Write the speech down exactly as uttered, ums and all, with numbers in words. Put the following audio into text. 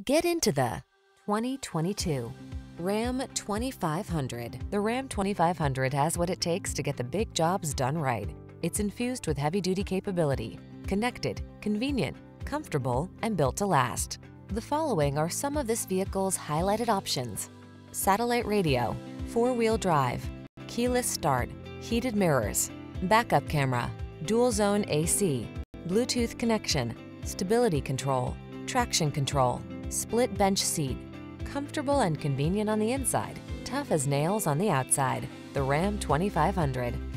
Get into the twenty twenty-two Ram twenty-five hundred. The Ram twenty-five hundred has what it takes to get the big jobs done right. It's infused with heavy-duty capability, connected, convenient, comfortable, and built to last. The following are some of this vehicle's highlighted options: satellite radio, four-wheel drive, keyless start, heated mirrors, backup camera, dual zone A C, Bluetooth connection, stability control, traction control, split bench seat. Comfortable and convenient on the inside, tough as nails on the outside. The Ram twenty-five hundred.